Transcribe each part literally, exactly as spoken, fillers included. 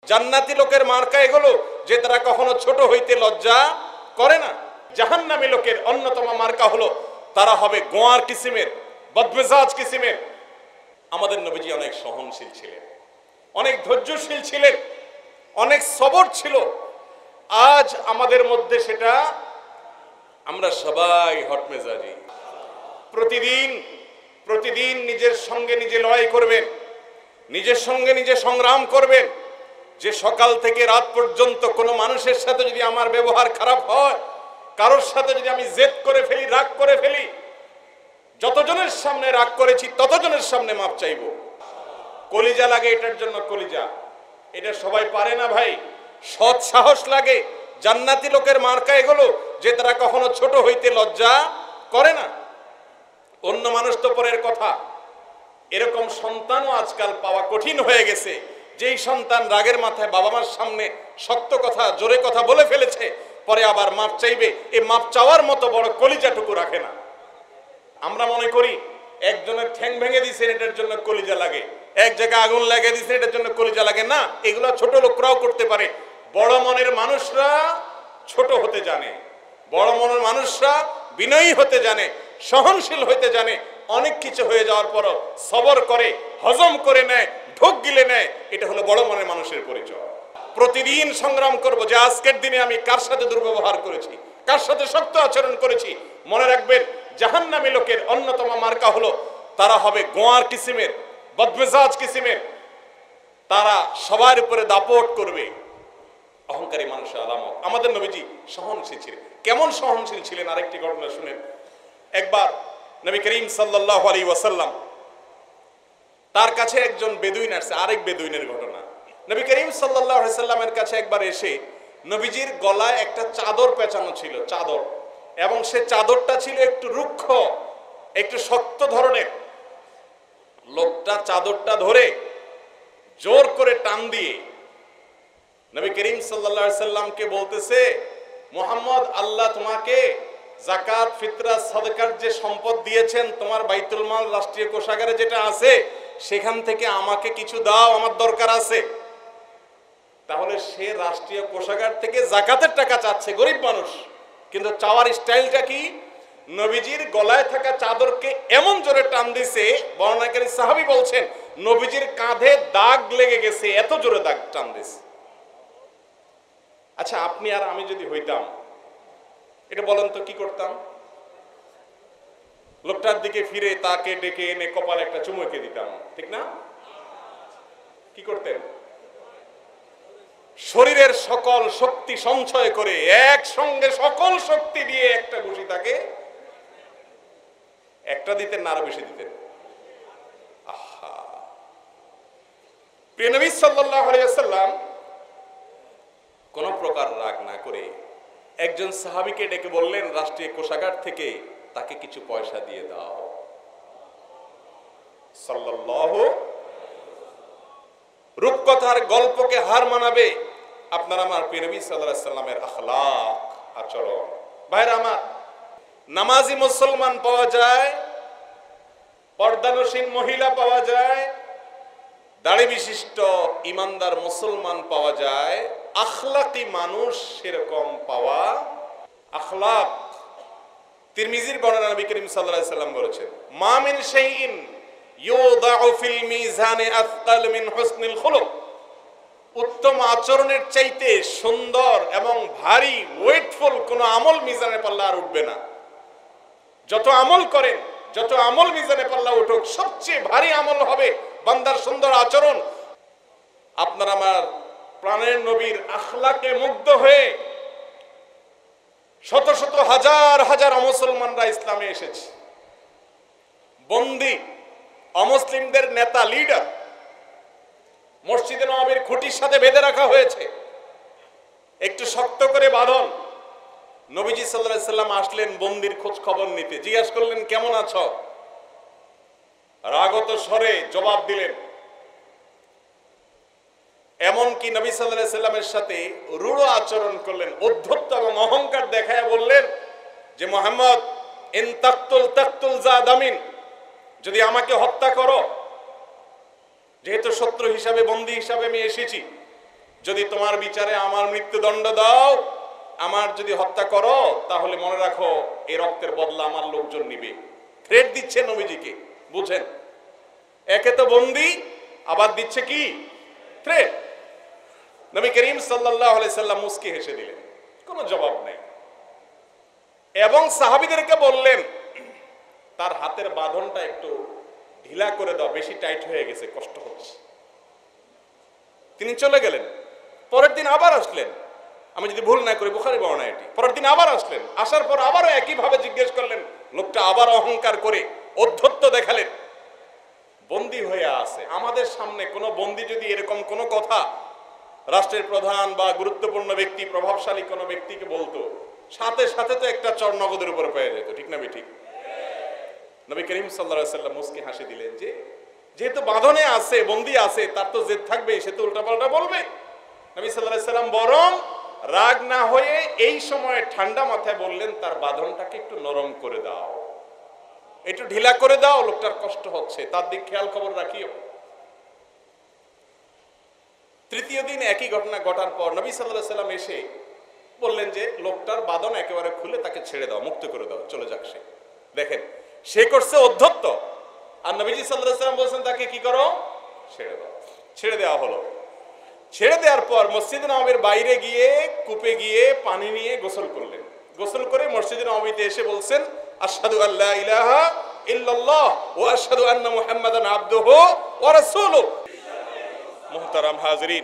জান্নাতি লোকের মার্কা এগুলো যে তারা কখনো ছোট হইতে লজ্জা করে না। জাহান্নামী লোকের অন্যতম মার্কা হলো তারা হবে গোয়ার কিসিমের, বদমেজাজ কিসিমের। আমাদের নবীজি অনেক সহনশীল ছিলেন, অনেক ধৈর্যশীল ছিলেন, অনেক সবর ছিল। আজ আমাদের মধ্যে সেটা, আমরা সবাই হটমেজাজি। প্রতিদিন প্রতিদিন নিজের সঙ্গে নিজে লড়াই করবেন, নিজের সঙ্গে নিজে সংগ্রাম করবেন যে সকাল থেকে রাত পর্যন্ত কোনো মানুষের সাথে যদি আমার ব্যবহার খারাপ হয়, কারোর সাথে যদি আমি জেদ করে ফেলি, রাগ করে ফেলি, যতজনের সামনে রাগ করেছি ততজনের সামনে মাপ চাইব। কলিজা লাগে এটার জন্য, কলিজা এটা সবাই পারে না ভাই। সৎ সাহস লাগে। জান্নাতি লোকের মার্কা এগুলো যে তারা কখনো ছোট হইতে লজ্জা করে না। অন্য মানুষ তো পরের কথা। এরকম সন্তানও আজকাল পাওয়া কঠিন হয়ে গেছে, যেই সন্তান রাগের মাথায় বাবা মার সামনে শক্ত কথা, জোরে কথা বলে ফেলেছে, পরে আবার মাপ চাইবে, এই মাপ চাওয়ার মতো বড় কলিজাটুকু রাখে না। আমরা মনে করি একজনের ঠ্যাং ভেঙে দিয়েছেন এটার জন্য কলিজা লাগে, এক জায়গায় আগুন লাগিয়ে দিয়েছেন এটার জন্য কলিজা লাগে না। এগুলো ছোট লোকরাও করতে পারে। বড় মনের মানুষরা ছোট হতে জানে, বড় মনের মানুষরা বিনয়ী হতে জানে, সহনশীল হতে জানে। অনেক কিছু হয়ে যাওয়ার পরও সবর করে, হজম করে নেয়, ঢোক গিলে নেয়। এটা হলো বড় মনের মানুষের পরিচয়। প্রতিদিন সংগ্রাম করব যে আজকের দিনে আমি কার সাথে দুর্ব্যবহার করেছি, কার সাথে শক্ত আচরণ করেছি। মনে রাখবেন, জাহান্নামী লোকের অন্যতম মার্কা হলো তারা হবে গোয়ার কিসিমের, বদমেজাজ কিসিমের। তারা সবার উপরে দাপট করবে। অহংকারী মানুষের আলামত। আমাদের নবীজি সহনশীল ছিলেন। কেমন সহনশীল ছিলেন আরেকটি ঘটনা শুনেন। একবার নবী করিম সাল্লাল্লাহু আলাইহি ওয়াসাল্লাম, তার কাছে একজন বেদুইন আসছে। আরেক বেদুইনের ঘটনা। নবী করিম সাল্লাল্লাহু আলাইহি ওয়াসাল্লামের কাছে একবার এসে নবীজির গলায় একটা চাদর পেঁচানো ছিল, চাদর, এবং সে চাদরটা ছিল একটু রুক্ষ, একটু শক্ত ধরনের। লোকটা চাদরটা ধরে জোর করে টান দিয়ে নবী করিম সাল্লাল্লাহু আলাইহি ওয়াসাল্লামকে বলতেছে, মুহাম্মদ, আল্লাহ তোমাকে যাকাত, ফিতরা, সাদকার যে সম্পদ দিয়েছেন, তোমার বাইতুল মাল, রাষ্ট্রীয় কোষাগারে যেটা আছে, সেখান থেকে আমাকে কিছু দাও, আমার দরকার আছে। তাহলে সে রাষ্ট্রীয় কোষাগার থেকে যাকাতের টাকা চাচ্ছে, গরিব মানুষ, কিন্তু চাওয়ার স্টাইলটা কি? নবীজির গলায় থাকা চাদরকে এমন জোরে টান দিছে, বর্ণনাকারী সাহাবী বলছেন নবীজির কাঁধে দাগ লেগে গেছে, এত জোরে দাগ টান দিছে। আচ্ছা, আপনি আর আমি যদি হইতাম, এটা বলেন তো কি করতাম? লোকটার দিকে ফিরে তাকে ডেকে এনে কপালে একটা চুমুকে দিতাম, ঠিক না? কি করতেন? শরীরের সকল শক্তি সঞ্চয় করে একসঙ্গে সকল শক্তি দিয়ে একটা ঘুষি তাকে একটা দিতেন না আরো বেশি দিতেন? আহা, প্রিয় নবী সাল্লাল্লাহু আলাইহি ওয়াসাল্লাম কোন প্রকার রাগ না করে একজন সাহাবীকে ডেকে বললেন, রাষ্ট্রীয় কোষাগার থেকে তাকে কিছু পয়সা দিয়ে দাও। সাল্লাল্লাহু, রূপকথার গল্পকে হার মানাবে আপনার আমার প্রিয় নবী সাল্লাল্লাহু আলাইহি ওয়াসাল্লামের আখলাক, আচরণ। ভাইরা আমার, নামাজি মুসলমান পাওয়া যায়, পর্দানসীন মহিলা পাওয়া যায়, দাড়ি বিশিষ্ট ইমানদার মুসলমান পাওয়া যায়, আখলাকি মানুষ সেরকম পাওয়া। আখলাক, তিরমিজির বর্ণনা নবী করিম সাল্লাল্লাহু আলাইহি ওয়াসাল্লাম বলেছেন, মা মিন শাইইন ইউদাউ ফিল মিজানে আথকাল মিন হুসনিল খুলুক। উত্তম আচরণের চাইতে সুন্দর এবং ভারী ওয়েটফুল কোন আমল মিজানের পাল্লা আর উঠবে না। যত আমল করেন, যত আমল মিজানে পাল্লা উঠুক, সবচেয়ে ভারী আমল হবে বান্দার সুন্দর আচরণ। আপনার আমার প্রাণের নবীর আখলাকে মুগ্ধ হয়ে শত শত হাজার হাজার অমুসলমানরা ইসলামে এসেছে। বন্দী অমুসলিমদের নেতা, লিডার মসজিদে নববীর খুঁটির সাথে বেঁধে রাখা হয়েছে, একটু শক্ত করে বাঁধন। নবীজি সাল্লাল্লাহু আলাইহি ওয়াসাল্লাম আসলেন বন্দির খোঁজ খবর নিতে। জিজ্ঞাসা করলেন, কেমন আছো? রাগত স্বরে জবাব দিলেন। এমনকি নবী সাল্লাল্লাহু আলাইহি ওয়াসাল্লামের সাথে রূঢ় আচরণ করলেন, অধ্যত্ত এবং অহংকার দেখায় বললেন যে, মুহাম্মদ, ইন তাকতুল তাকতুল জাদামিন, যদি আমাকে হত্যা করো, যেহেতু শত্রু হিসাবে, বন্দী হিসাবে আমি এসেছি, যদি তোমার বিচারে আমার মৃত্যুদণ্ড দাও, আমার যদি হত্যা করো, তাহলে মনে রাখো এই রক্তের বদলা আমার লোকজন নিবে। থ্রেট দিচ্ছে নবীজিকে, বুঝেন, একে তো বন্দী, আবার দিচ্ছে কি থ্রেট। নবী করিম সাল্লাল্লাহু আলাইহি সাল্লাম মুস্কি হেসে দিলেন, কোনো জবাব নেই, এবং সাহাবীদেরকে বললেন তার হাতের বাঁধনটা একটু ঢিলা করে দাও, বেশি টাইট হয়ে গেছে, কষ্ট হচ্ছে। তিনি চলে গেলেন। পরের দিন আবার আসলেন, আমি যদি ভুল না করি বুখারী বর্ণনা এটি। পরের দিন আবার আসলেন, আসার পর আবারও একইভাবে জিজ্ঞেস করলেন। লোকটা আবার অহংকার করে অধ্যত্ব দেখালেন, বন্দী হয়ে আছে আমাদের সামনে। কোনো বন্দী যদি এরকম কোনো কথা রাষ্ট্রের প্রধান বা গুরুত্বপূর্ণ ব্যক্তি, প্রভাবশালী কোনো ব্যক্তিকে বলতো, সাথে সাথে তো একটা চর নগদের উপরে পেয়ে যেত, ঠিক না ঠিক? নবী করিম সাল্লাল্লাহু আলাইহি সাল্লাম মুস্কি হাসি দিলেন যে যেহেতু বাঁধনে আছে, বন্দী আছে, তার তো জেদ থাকবে, সে তো উল্টাপাল্টা বলবে। নবী সাল্লাল্লাহু আলাইহি সাল্লাম বরং রাগ না হয়ে এই সময় ঠান্ডা মাথায় বললেন, তার বাঁধনটাকে একটু নরম করে দাও, একটু ঢিলা করে দাও, লোকটার কষ্ট হচ্ছে, তার দিক খেয়াল খবর রাখিও। তৃতীয় দিন একই ঘটনা ঘটার পর নবী সাল্লাল্লাহু আলাইহি সাল্লাম এসে বললেন যে লোকটার বাঁধন একেবারে খুলে তাকে ছেড়ে দাও, মুক্ত করে দাও, চলে যাক সে। দেখেন, সে করছে অধ্যত্ত, আর নবীজি সাল্লাল্লাহু আলাইহি সাল্লাম বলছেন তাকে কি করো, ছেড়ে দাও। ছেড়ে দেওয়া হলো। ছেড়ে দেওয়ার পর মসজিদ নববীর বাইরে গিয়ে কূপে গিয়ে পানি নিয়ে গোসল করলেন। গোসল করে মসজিদ নববীতে এসে বলছেন, আশহাদু আল্লা ইলাহা ইল্লাল্লাহ ওয়া আশহাদু আন্না মুহাম্মাদান আবদুহু ওয়া রাসূলুহু। মুহতারাম হাজিরিন,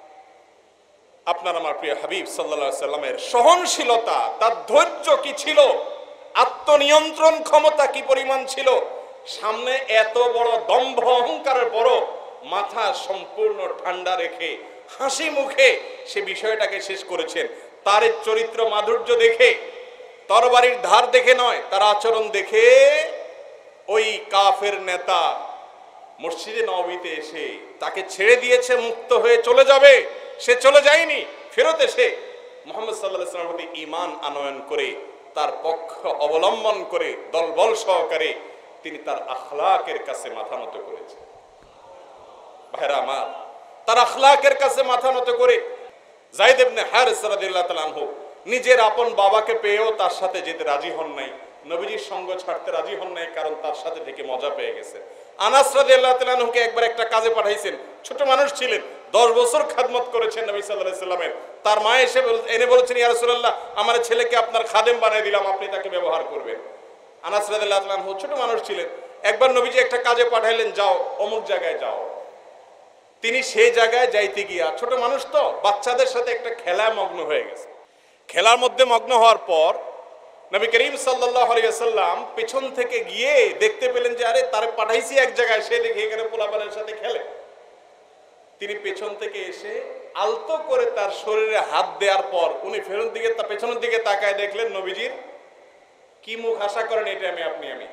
আপনার আমার প্রিয় হাবিব সাল্লাল্লাহু আলাইহি সাল্লামের সহনশীলতা, তার ধৈর্য কি ছিল, আত্মনিয়ন্ত্রণ ক্ষমতা কি পরিমাণ ছিল, সামনে এত বড় দম্ভ অহংকারের পরও মাথা সম্পূর্ণ ঠান্ডা রেখে হাসি মুখে সে বিষয়টাকে শেষ করেছেন। তার চরিত্র মাধুর্য দেখে, তরবারির ধার দেখে নয়, তার আচরণ দেখে ওই কাফের নেতা মসজিদে নববীতে এসে তাকে ছেড়ে দিয়েছে, মুক্ত হয়ে চলে যাবে, সে চলে যায়নি। ফেরত এসে মুহাম্মদ সাল্লাল্লাহু আলাইহি ওয়াসাল্লামের প্রতি ঈমান আনয়ন করে, তার পক্ষ অবলম্বন করে দলবল সহকারে তিনি তার আখলাকের কাছে মাথা নত করেছেন। ভাইরা আমার, তার আখলাকের কাছে মাথা নত করে যায়েদ ইবনে হারিস রাদিয়াল্লাহু তাআলা আনহু নিজের আপন বাবাকে পেয়েও তার সাথে যেতে রাজি হন নাই, নবীজির সঙ্গ ছাড়তে রাজি হন নাই, কারণ তার সাথে থেকে মজা পেয়ে গেছে। আনাস রাদিয়াল্লাহু তাআলা আনহুকে একবার একটা কাজে পাঠাইছেন, ছোট মানুষ ছিলেন, দশ বছর খাদমত করেছেন নবী সাল্লাল্লাহু আলাইহি সাল্লামের। তার মা এসে এনে বলেছেন, ইয়া রাসূলুল্লাহ, আমার ছেলেকে আপনার খাদেম বানিয়ে দিলাম, আপনি তাকে ব্যবহার করবেন। আনাস রাদিয়াল্লাহু তাআলা আনহু ছোট মানুষ ছিলেন, একবার নবীজি একটা কাজে পাঠাইলেন, যাও অমুক জায়গায় যাও। তিনি সেই জায়গায় যাইতে গিয়া, ছোট মানুষ তো, বাচ্চাদের সাথে একটা খেলায় মগ্ন হয়ে গেছে। খেলার মধ্যে মগ্ন হওয়ার পর নবী করিম সাল্লাল্লাহু আলাইহি ওয়াসাল্লাম পেছন থেকে গিয়ে দেখতে পেলেন যে আরে তারে পাঠাইছি এক জায়গায়, সে দেখে এখানে পোলাপানের সাথে খেলে। তিনি পেছন থেকে এসে আলতো করে তার শরীরে হাত দেওয়ার পর উনি ফেরত দিকে তার পেছনের দিকে তাকায় দেখলেন নবীজির কি মুখ আশা করেন এই টাইমে আপনি আমি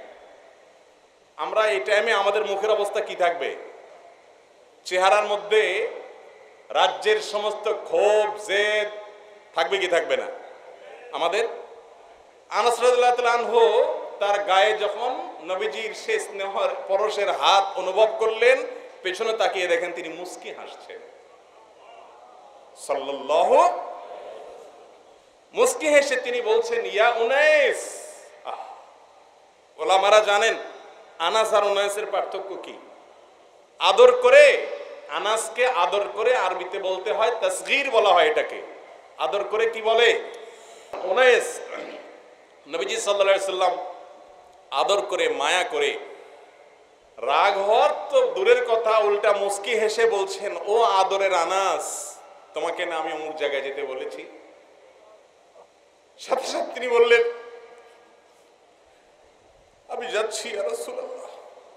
আমরা এই টাইমে আমাদের মুখের অবস্থা কি থাকবে? চেহারার মধ্যে রাজ্যের সমস্ত ক্ষোভ জেদ থাকবে কি থাকবে না? আমাদের আনাস রাদিয়াল্লাহু তাআলা আনহু তার গায়ে যখন নবীজির সেই স্নেহের পরশের হাত অনুভব করলেন, পেছনে তাকিয়ে দেখেন তিনি মুস্কি হাসছেন সাল্লাল্লাহু। মুস্কি হেসে তিনি বলছেন, ইয়া উনাইস। ওলামারা জানেন আনাস আর উনাইসের পার্থক্য কি। আদর করে, আনাসকে আদর করে আরবিতে বলতে হয় তাসগীর বলা হয়, এটাকে আদর করে কি বলে? উনাইস। নবীজি সাল্লাল্লাহু আলাইহি সাল্লাম আদর করে মায়া করে, রাগ হওয়ার তো দূরের কথা, উল্টা মুস্কি হেসে বলছেন, ও আদরের আনাস, তোমাকে না আমি অমুক জায়গায় যেতে বলেছি? সাথে সাথে তিনি বললেন, আমি যাচ্ছি ইয়া রাসূলুল্লাহ।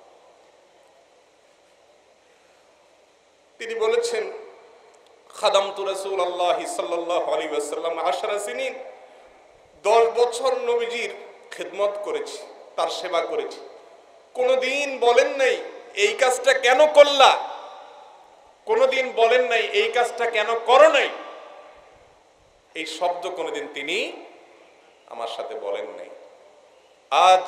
তিনি বলেছেন, খাদামতু রাসূলুল্লাহি সাল্লাল্লাহু আলাইহি ওয়াসাল্লাম আশরা সিনিন, দশ বছর নবীজির খিদমত করেছি, তার সেবা করেছি। কোনদিন বলেন নাই এই কাজটা কেন করলা, কোনদিন বলেন নাই এই কাজটা কেন করো নাই, এই শব্দ কোনদিন তিনি আমার সাথে বলেন নাই। আজ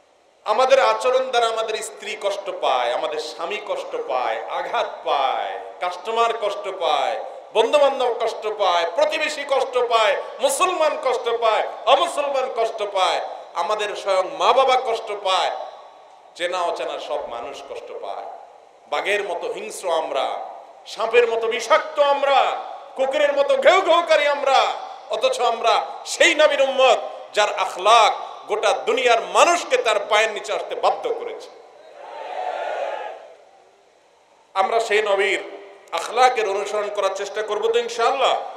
আমাদের আচরণ দ্বারা আমাদের স্ত্রী কষ্ট পায়, আমাদের স্বামী কষ্ট পায়, আঘাত পায়, কাস্টমার কষ্ট পায়, বন্ধু বান্ধব কষ্ট পায়, প্রতিবেশী কষ্ট পায়, মুসলমান কষ্ট পায়, অমুসলমান কষ্ট পায়, আমাদের স্বয়ং মা বাবা কষ্ট পায়, চেনা অচেনা সব মানুষ কষ্ট পায়। বাঘের মতো হিংস্র আমরা, সাপের মতো বিষাক্ত আমরা, কুকুরের মতো ঘেউ ঘেউকারী আমরা, অথচ আমরা সেই নবীর উম্মত যার আখলাক গোটা দুনিয়ার মানুষকে তার পায়ের নিচে আসতে বাধ্য করেছে। আমরা সেই নবীর আখলাকের অনুসরণ করার চেষ্টা করবো তো ইনশাআল্লাহ।